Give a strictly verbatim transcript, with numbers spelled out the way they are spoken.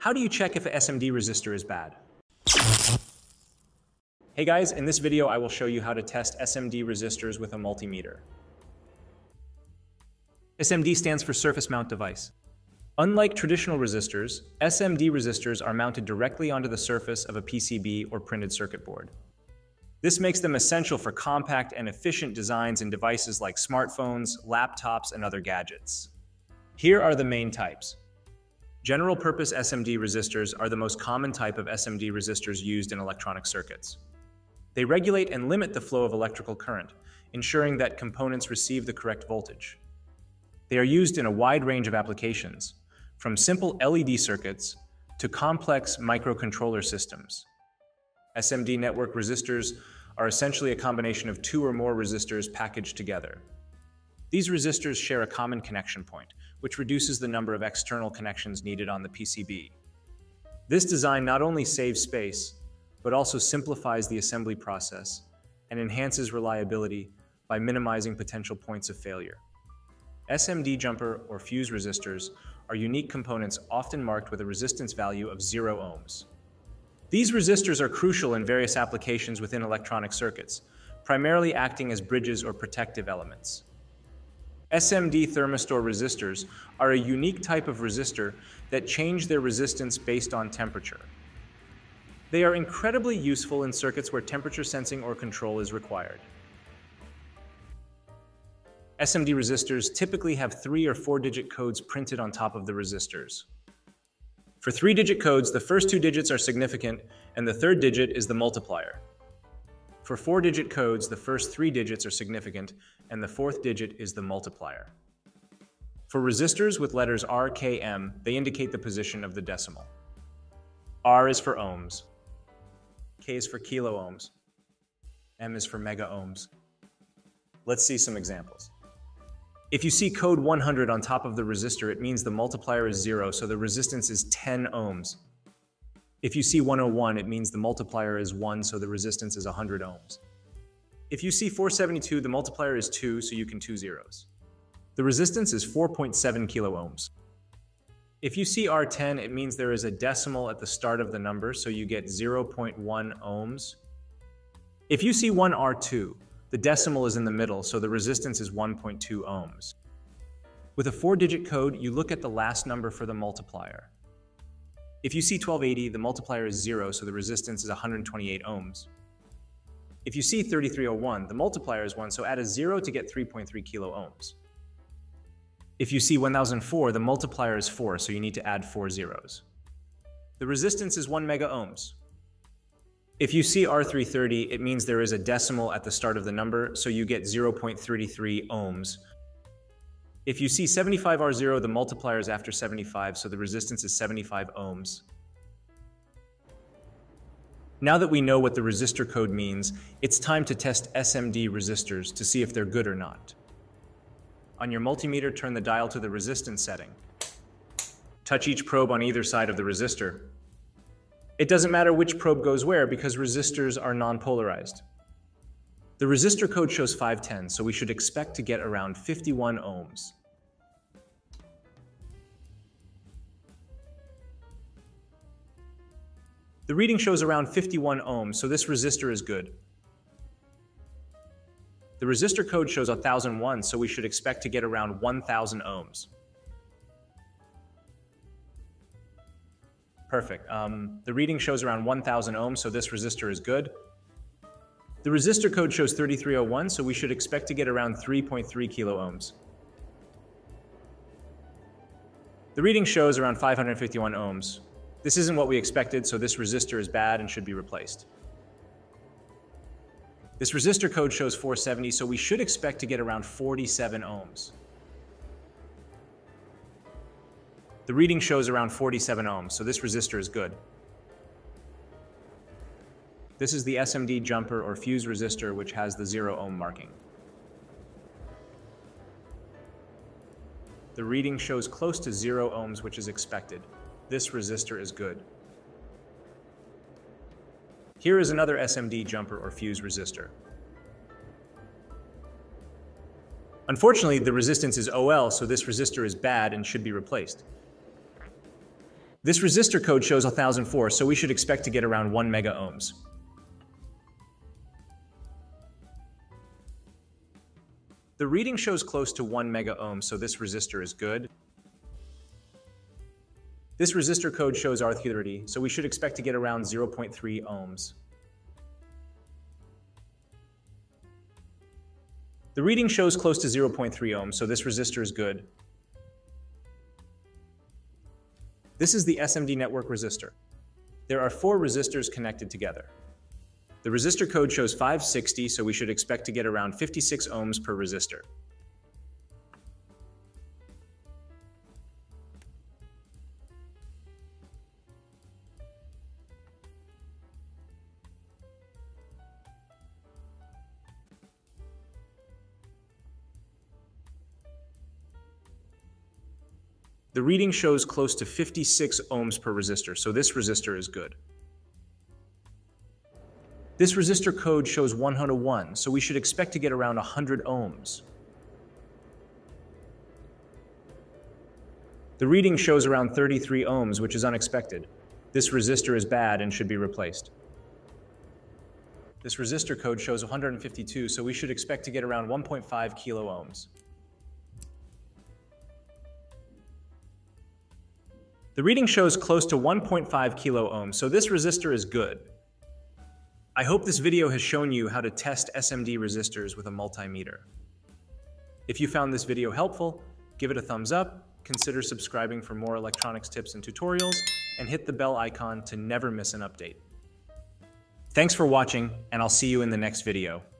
How do you check if a S M D resistor is bad? Hey guys, in this video I will show you how to test S M D resistors with a multimeter. S M D stands for surface mount device. Unlike traditional resistors, S M D resistors are mounted directly onto the surface of a P C B or printed circuit board. This makes them essential for compact and efficient designs in devices like smartphones, laptops, and other gadgets. Here are the main types. General-purpose S M D resistors are the most common type of S M D resistors used in electronic circuits. They regulate and limit the flow of electrical current, ensuring that components receive the correct voltage. They are used in a wide range of applications, from simple L E D circuits to complex microcontroller systems. S M D network resistors are essentially a combination of two or more resistors packaged together. These resistors share a common connection point, which reduces the number of external connections needed on the P C B. This design not only saves space, but also simplifies the assembly process and enhances reliability by minimizing potential points of failure. S M D jumper or fuse resistors are unique components often marked with a resistance value of zero ohms. These resistors are crucial in various applications within electronic circuits, primarily acting as bridges or protective elements. S M D thermistor resistors are a unique type of resistor that change their resistance based on temperature. They are incredibly useful in circuits where temperature sensing or control is required. S M D resistors typically have three or four digit codes printed on top of the resistors. For three-digit codes, the first two digits are significant, and the third digit is the multiplier. For four-digit codes, the first three digits are significant, and the fourth digit is the multiplier. For resistors with letters R, K, M, they indicate the position of the decimal. R is for ohms, K is for kilo ohms, M is for mega ohms. Let's see some examples. If you see code one hundred on top of the resistor, it means the multiplier is zero, so the resistance is ten ohms. If you see one oh one, it means the multiplier is one, so the resistance is one hundred ohms. If you see four seventy-two, the multiplier is two, so you can two zeros. The resistance is four point seven kilo ohms. If you see R ten, it means there is a decimal at the start of the number, so you get zero point one ohms. If you see one R two, the decimal is in the middle, so the resistance is one point two ohms. With a four-digit code, you look at the last number for the multiplier. If you see twelve eighty, the multiplier is zero, so the resistance is one hundred twenty-eight ohms. If you see thirty-three oh one, the multiplier is one, so add a zero to get three point three kilo ohms. If you see one thousand four, the multiplier is four, so you need to add four zeros. The resistance is one mega ohms. If you see R three thirty, it means there is a decimal at the start of the number, so you get zero point three three ohms. If you see seventy-five R zero, the multiplier is after seventy-five, so the resistance is seventy-five ohms. Now that we know what the resistor code means, it's time to test S M D resistors to see if they're good or not. On your multimeter, turn the dial to the resistance setting. Touch each probe on either side of the resistor. It doesn't matter which probe goes where because resistors are non-polarized. The resistor code shows five ten, so we should expect to get around fifty-one ohms. The reading shows around fifty-one ohms, so this resistor is good. The resistor code shows one thousand one, so we should expect to get around one thousand ohms. Perfect. Um, the reading shows around one thousand ohms, so this resistor is good. The resistor code shows thirty-three oh one, so we should expect to get around three point three kilo ohms. The reading shows around five hundred fifty-one ohms. This isn't what we expected, so this resistor is bad and should be replaced. This resistor code shows four seventy, so we should expect to get around forty-seven ohms. The reading shows around forty-seven ohms, so this resistor is good. This is the S M D jumper or fuse resistor, which has the zero ohm marking. The reading shows close to zero ohms, which is expected. This resistor is good. Here is another S M D jumper or fuse resistor. Unfortunately, the resistance is O L, so this resistor is bad and should be replaced. This resistor code shows one thousand four, so we should expect to get around one mega ohms. The reading shows close to one mega ohm, so this resistor is good. This resistor code shows R thirty, so we should expect to get around zero point three ohms. The reading shows close to zero point three ohms, so this resistor is good. This is the S M D network resistor. There are four resistors connected together. The resistor code shows five sixty, so we should expect to get around fifty-six ohms per resistor. The reading shows close to fifty-six ohms per resistor, so this resistor is good. This resistor code shows one hundred one, so we should expect to get around one hundred ohms. The reading shows around thirty-three ohms, which is unexpected. This resistor is bad and should be replaced. This resistor code shows one hundred fifty-two, so we should expect to get around one point five kilo ohms. The reading shows close to one point five kilo ohms, so this resistor is good. I hope this video has shown you how to test S M D resistors with a multimeter. If you found this video helpful, give it a thumbs up, consider subscribing for more electronics tips and tutorials, and hit the bell icon to never miss an update. Thanks for watching, and I'll see you in the next video.